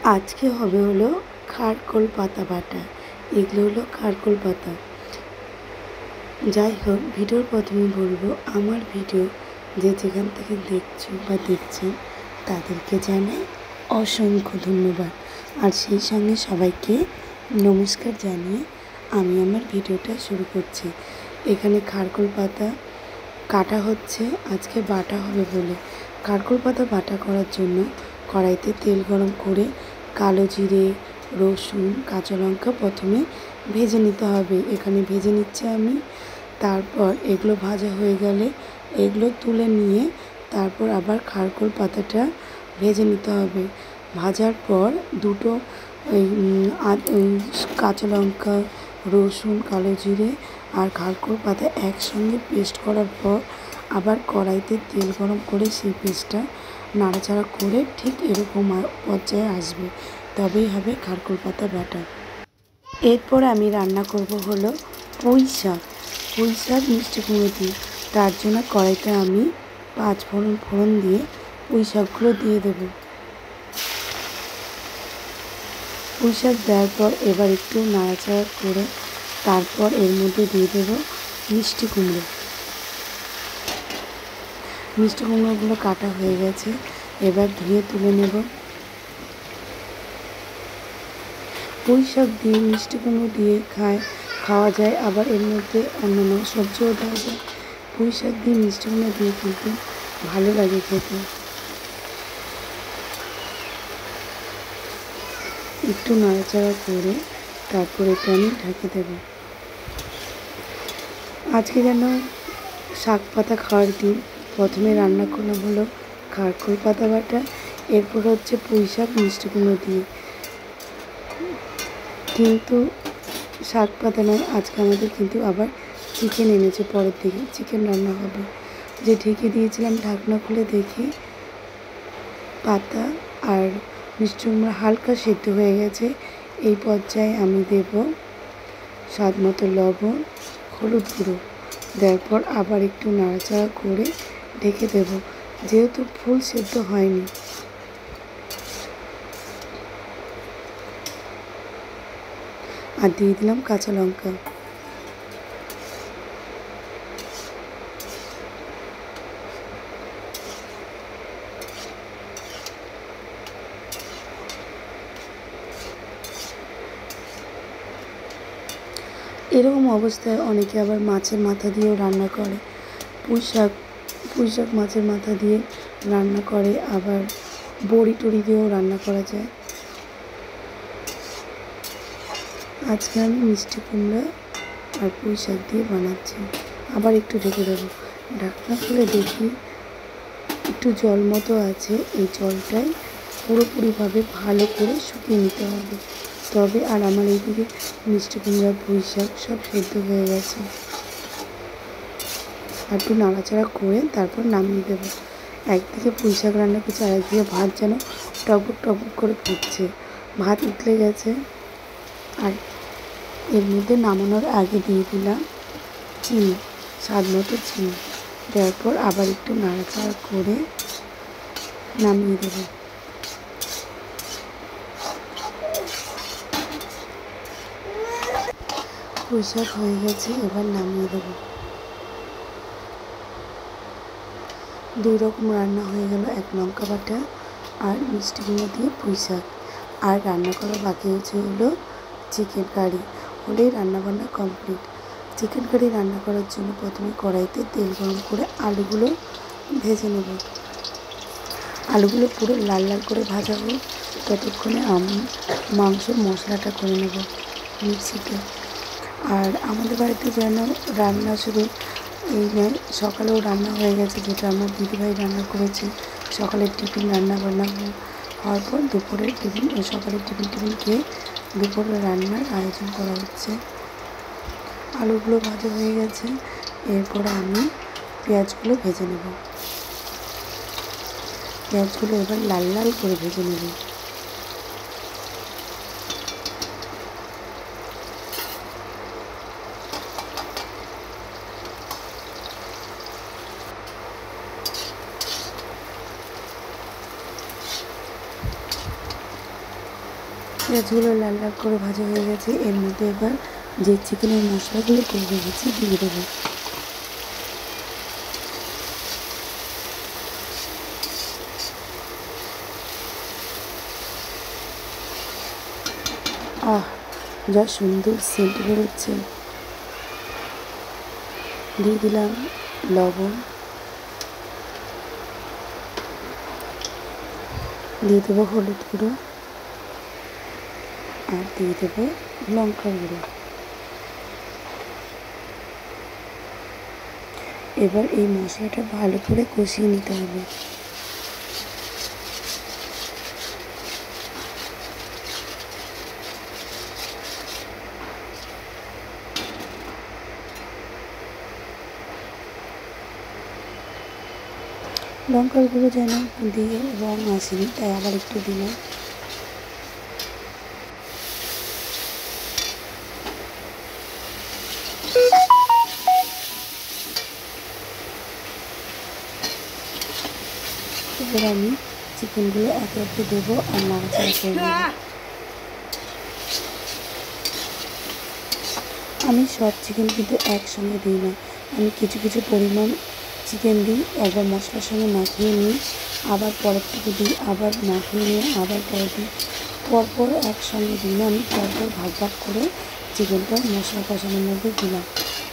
আজকে হবে হলো খারকোল পাতা বাটা। এগুলো হলো খারকোল পাতা। যাই হোক, ভিডিওর প্রথমে বলবো, আমার ভিডিও যে যেখান থেকে দেখছো বা দেখছেন তাদেরকে জানাই অসংখ্য ধন্যবাদ। আর সেই সঙ্গে সবাইকে নমস্কার জানিয়ে আমি আমার ভিডিওটা শুরু করছি। এখানে খারকোল পাতা কাটা হচ্ছে, আজকে বাটা হবে বলে। খারকোল পাতা বাটা করার জন্য কড়াইতে তেল গরম করে কালো জিরে, রসুন, কাঁচা লঙ্কা প্রথমে ভেজে নিতে হবে। এখানে ভেজে নিচ্ছি আমি। তারপর এগুলো ভাজা হয়ে গেলে এগুলো তুলে নিয়ে তারপর আবার খারকোল পাতাটা ভেজে নিতে হবে। ভাজার পর দুটো কাঁচা লঙ্কা, রসুন, কালো জিরে আর খারকোল পাতা একসঙ্গে পেস্ট করার পর আবার কড়াইতে তেল গরম করে সেই পেস্টটা নাড়াচাড়া করে ঠিক এরকম পর্যায়ে আসবে, তবেই হবে খারকোল পাতা বাটা। এরপর আমি রান্না করব হলো পুঁই শাক মিষ্টি কুমড়ো দিয়ে। তার জন্য কড়াইতে আমি 5 ফোড়ন দিয়ে পুঁই শাকগুলো দিয়ে দেবো। পুঁই শাক দেওয়ার পর এবার একটু নাড়াচাড়া করে তারপর এর মধ্যে দিয়ে দেবো মিষ্টি কুমড়োগুলো কাটা হয়ে গেছে, এবার ধুয়ে তুলে নেব। পুঁই শাক দিয়ে মিষ্টি কুমড়ো দিয়ে খাওয়া যায়, আবার এর মধ্যে অন্যান্য সবজিও দেওয়া যায়। পুঁই শাক দিয়ে মিষ্টি কুমড়ো দিয়ে কিন্তু ভালো লাগে খেতে। একটু নাড়াচাড়া করে তারপর এটা আমি ঢেকে দেব। আজকে যেন শাক পাতা খাওয়ার দিন। প্রথমে রান্না করলাম হলো খারকোল পাতা বাটা, এরপর হচ্ছে পুঁই শাক মিষ্টি কুমড়ো দিয়ে। কিন্তু শাক পাতা নয়, আজকে আমাদের কিন্তু আবার চিকেন এনেছে। পরের দিকে চিকেন রান্না হবে। যে ঢেকে দিয়েছিলাম ঢাকনা খুলে দেখি পাতা আর মিষ্টি কুমড়ো হালকা সেদ্ধ হয়ে গেছে। এই পর্যায়ে আমি দেব স্বাদ মতো লবণ, হলুদ গুঁড়ো। দেওয়ার পর আবার একটু নাড়াচাড়া করে ঢেকে দেব, যেহেতু ফুল সেদ্ধ হয়নি। আর দিয়ে দিলাম কাঁচা লঙ্কা। এরকম অবস্থায় অনেকে আবার মাছের মাথা দিয়েও রান্না করে। পুঁই শাক মাছের মাথা দিয়ে রান্না করে, আবার বড়ি টড়ি দিয়েও রান্না করা যায়। আজকে আমি মিষ্টি কুমড়া আর পুঁই শাক দিয়ে বানাচ্ছি। আবার একটু ঢেকে দেবো। ঢাকনা খুলে দেখি একটু জল মতো আছে। এই জলটাই পুরোপুরিভাবে ভালো করে শুকিয়ে নিতে হবে, তবে। আর আমার এইদিকে মিষ্টি কুমড়া, পুঁই শাক সব সেদ্ধ হয়ে গেছে। আর একটু নাড়াচাড়া করে তারপর নামিয়ে দেবো। একদিকে পুঁই শাক রান্না করছি, আর একদিকে ভাত যেন টকবক টকবক করে ফুটছে, ভাত উতলে গেছে। আর এর মধ্যে নামানোর আগে দিয়ে দিলাম চিনি, স্বাদ মতো চিনি। দেওয়ার পর আবার একটু নাড়াচাড়া করে নামিয়ে দেবো। পুঁই শাক হয়ে গেছে, এবার নামিয়ে দেবো। 2 রকম রান্না হয়ে গেল, 1 লঙ্কা বাটা আর মিষ্টি কুমড়ো দিয়ে পুঁই শাক। আর রান্না করা বাকি হচ্ছে হলো চিকেন কারি। হলেই রান্নাবান্না কমপ্লিট। চিকেন কারি রান্না করার জন্য প্রথমে কড়াইতে তেল গরম করে আলুগুলো ভেজে নেব। আলুগুলো পুরো লাল লাল করে ভাজা হোক, ততক্ষণে আমি মাংসের মশলাটা করে নেব মিক্সিতে। আর আমাদের বাড়িতে যেন রান্না শুধু এই নয়, সকালেও রান্না হয়ে গেছে, যেটা আমার দিদিভাই রান্না করেছে। সকালের টিফিন বান্না হওয়ার পর সকালের টিফিন খেয়ে দুপুরের রান্নার আয়োজন করা হচ্ছে। আলুগুলো ভাজা হয়ে গেছে, এরপরে আমি পেঁয়াজগুলো ভেজে নেব। পেঁয়াজগুলো এবার লাল লাল করে ভেজে নেব। পেঁয়াজগুলো লাল লাল করে ভাজা হয়ে গেছে। এর মধ্যে এবার যে চিকেনের মশলাগুলো করে রেখেছি দিয়ে দেবো। আহ, যা সুন্দর সেন্ট বেরোচ্ছে। দিয়ে দিলাম লবণ, দিয়ে দেবো হলুদ গুঁড়ো আর দিয়ে দেবো লঙ্কার গুঁড়ো। এবার এই মশলাটা ভালো করে কষিয়ে নিতে হবে। লঙ্কার গুঁড়ো যেন দিয়ে রং আসেনি, তাই আবার একটু দিলাম। এবার আমি চিকেনগুলো একে একে দেবো আর নাড়াচাড়া করে দেবো। আমি সব চিকেন কিন্তু একসঙ্গে দিই না, আমি কিছু কিছু পরিমাণ চিকেন দিই, একবার মশলার সঙ্গে মাখিয়ে নিই, আবার পরেরটুকু দিই, আবার মাখিয়ে নিয়ে আবার পরে দিই। পরপর একসঙ্গে দিই না, আমি পরপর ভাগ ভাগ করে চিকেনটা মশলা কষানোর মধ্যে দিলাম।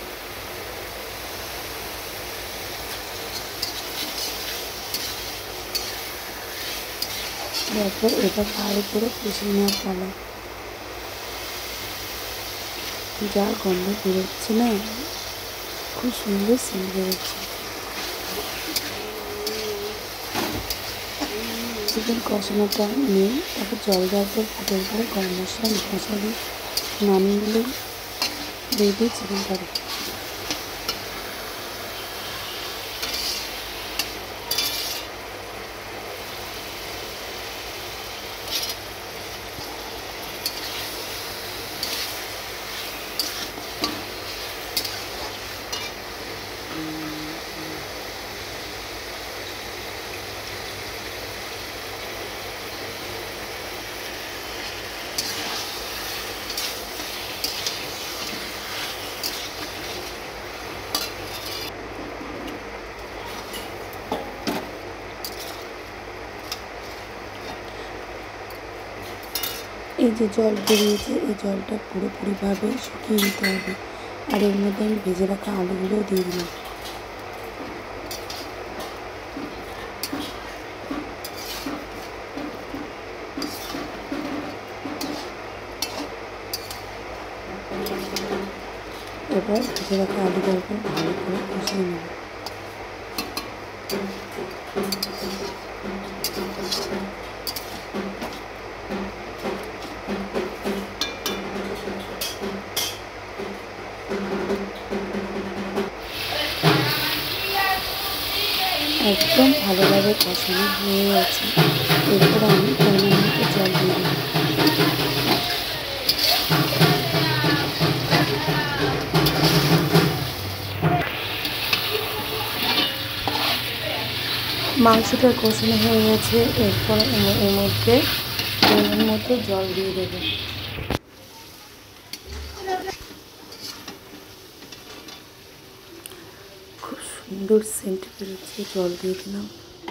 তারপর এবার ভালো করে কষিয়ে নেওয়ার পালা। যা গন্ধ বেরোচ্ছে না, খুব সুন্দর সেন্ট বেরোচ্ছে। চিকেন কষানোটা নিয়ে তারপর জল দেওয়ার পর ফুটের পরে গরম মশলা মিট মশলা দিয়ে নামিয়ে নিলেই রেডি চিকেন কারি। এই যে জল বেরিয়েছে, এই জলটা পুরোপুরিভাবে শুকিয়ে নিতে হবে। আর এর মধ্যে আমি ভেজে রাখা আলুগুলোও দিয়ে দিলাম। এবার ভেজে রাখা আলুটার উপর ভালো করে কষিয়ে নেব। একদম ভালোভাবে কষানো হয়ে গেছে। এরপর আমি পরিমাণ মতো জল দিয়ে দিই। মাংসটা কষানো হয়ে গেছে। এরপর এর মধ্যে পরিমাণ মতো জল দিয়ে দেবো। খুব সুন্দর সেন্ট বেরোচ্ছে, জল দিয়ে দিলাম।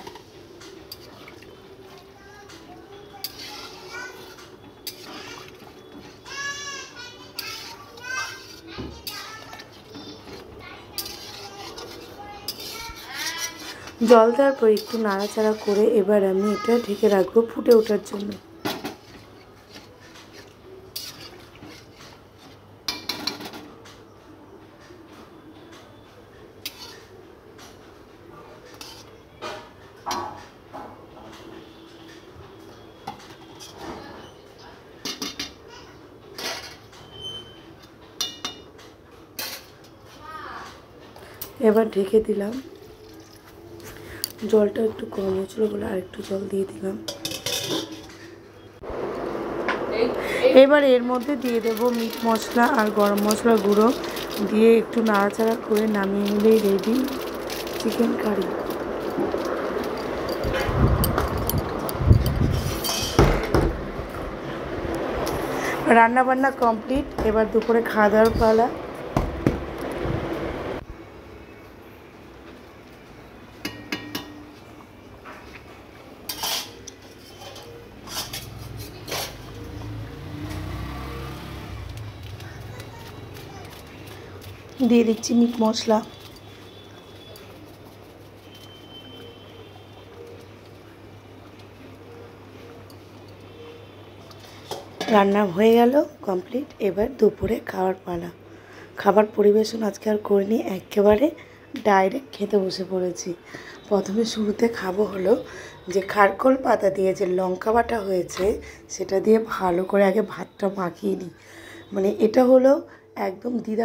জল দেওয়ার পর একটু নাড়াচাড়া করে এবার আমি এটা ঢেকে রাখবো ফুটে ওঠার জন্য। এবার ঢেকে দিলাম। জলটা একটু কম হয়েছিল বলে আরেকটু জল দিয়ে দিলাম। এবার এর মধ্যে দিয়ে দেবো মিট মশলা আর গরম মশলার গুঁড়ো দিয়ে একটু নাড়াচাড়া করে নামিয়ে নিলেই রেডি চিকেন কারি। রান্না বান্না কমপ্লিট, এবার দুপুরে খাওয়া দাওয়ার পালা। দিয়ে দিচ্ছি মিট মশলা। রান্না হয়ে গেল কমপ্লিট, এবার দুপুরে খাওয়ার পালা। খাবার পরিবেশন আজকে আর করিনি, একেবারে ডাইরেক্ট খেতে বসে পড়েছি। প্রথমে শুরুতে খাবো হলো যে খারকোল পাতা দিয়ে যে লঙ্কা বাটা হয়েছে সেটা দিয়ে ভালো করে আগে ভাতটা মাখিয়ে নিই। মানে এটা হলো একদম দিদা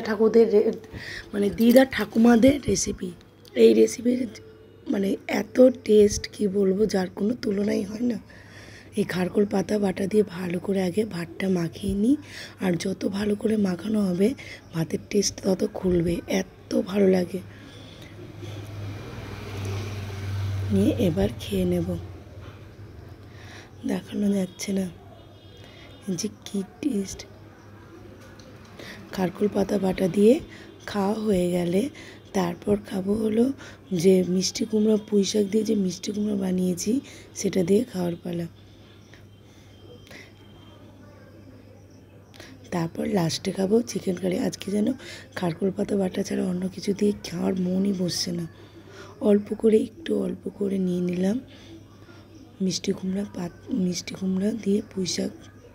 ঠাকুমাদের রেসিপি। এই রেসিপির মানে এত টেস্ট কি বলবো, যার কোনো তুলনাই হয় না। এই খারকোল পাতা বাটা দিয়ে ভালো করে আগে ভাতটা মাখিয়ে নিই, আর যত ভালো করে মাখানো হবে ভাতের টেস্ট তত খুলবে, এত ভালো লাগে। নিয়ে এবার খেয়ে নেব, দেখানো যাচ্ছে না যে কী টেস্ট। খারকোল পাতা বাটা দিয়ে খাওয়া হয়ে গেলে তারপর খাবো হলো যে মিষ্টি কুমড়া, পুঁই শাক দিয়ে যে মিষ্টি কুমড়া বানিয়েছি সেটা দিয়ে খাওয়ার পালা। তারপর লাস্টে খাবো চিকেন কারি। আজকে যেন খারকোল পাতা বাটা ছাড়া অন্য কিছু দিয়ে খাওয়ার মনই বসছে না। অল্প করে নিয়ে নিলাম মিষ্টি কুমড়া দিয়ে পুঁই শাক,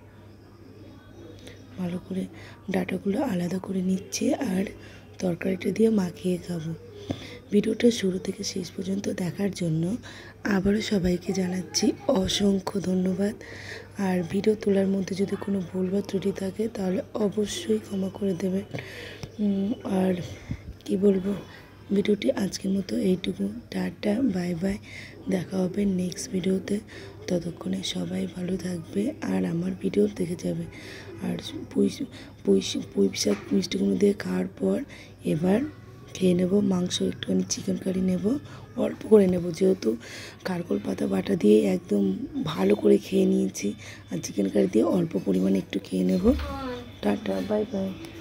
ভালো করে ডাঁটাগুলো আলাদা করে নিচ্ছে আর তরকারিটা দিয়ে মাখিয়ে খাবো। ভিডিওটা শুরু থেকে শেষ পর্যন্ত দেখার জন্য আবারও সবাইকে জানাচ্ছি অসংখ্য ধন্যবাদ। আর ভিডিও তোলার মধ্যে যদি কোনো ভুল বা ত্রুটি থাকে তাহলে অবশ্যই ক্ষমা করে দেবেন। আর কি বলবো, ভিডিওটি আজকের মতো এইটুকু। টাটা, বাই বাই, দেখা হবে নেক্সট ভিডিওতে। ততক্ষণে সবাই ভালো থাকবে আর আমার ভিডিও দেখে যাবে। আর পুঁই শাক মিষ্টি কুমড়ো দিয়ে খাওয়ার পর এবার খেয়ে নেব মাংস, একটুখানি চিকেন কারি নেব, অল্প করে নেব, যেহেতু খারকোল পাতা বাটা দিয়ে একদম ভালো করে খেয়ে নিয়েছি। আর চিকেন কারি দিয়ে অল্প পরিমাণে একটু খেয়ে নেব। Tata, bye by.